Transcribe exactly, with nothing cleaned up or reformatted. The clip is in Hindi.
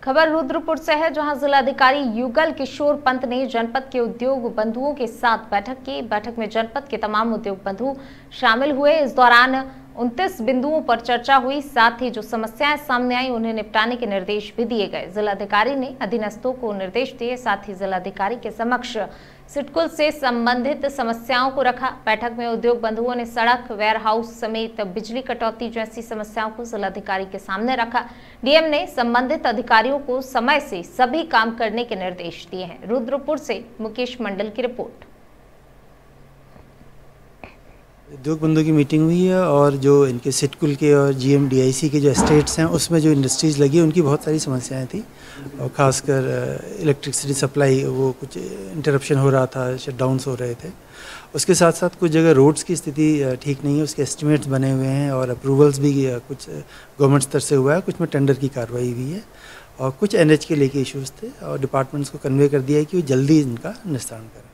खबर रुद्रपुर से है, जहां जिलाधिकारी युगल किशोर पंत ने जनपद के उद्योग बंधुओं के साथ बैठक की। बैठक में जनपद के तमाम उद्योग बंधु शामिल हुए। इस दौरान उनतीस बिंदुओं पर चर्चा हुई। साथ ही जो समस्याएं सामने आई उन्हें निपटाने के निर्देश भी दिए गए। जिलाधिकारी ने अधीनस्थों को निर्देश दिए। साथ ही जिलाधिकारी के समक्ष सिडकुल से संबंधित समस्याओं को रखा। बैठक में उद्योग बंधुओं ने सड़क, वेयरहाउस समेत बिजली कटौती जैसी समस्याओं को जिलाधिकारी के सामने रखा। डीएम ने संबंधित अधिकारियों को समय से सभी काम करने के निर्देश दिए हैं। रुद्रपुर से मुकेश मंडल की रिपोर्ट। उद्योग बंधुओं की मीटिंग हुई है और जो इनके सिडकुल के और जीएमडीआईसी के जो एस्टेट्स हैं उसमें जो इंडस्ट्रीज़ लगी उनकी बहुत सारी समस्याएं थी, और ख़ासकर इलेक्ट्रिसिटी सप्लाई वो कुछ इंटरप्शन हो रहा था, शटडाउन्स हो रहे थे। उसके साथ साथ कुछ जगह रोड्स की स्थिति ठीक नहीं है, उसके एस्टिमेट्स बने हुए हैं और अप्रूवल्स भी कुछ गवर्नमेंट स्तर से हुआ है, कुछ में टेंडर की कार्रवाई हुई है और कुछ एनएच के लेके इश्यूज़ थे और डिपार्टमेंट्स को कन्वे कर दिया है कि वो जल्दी इनका निस्तारण करें।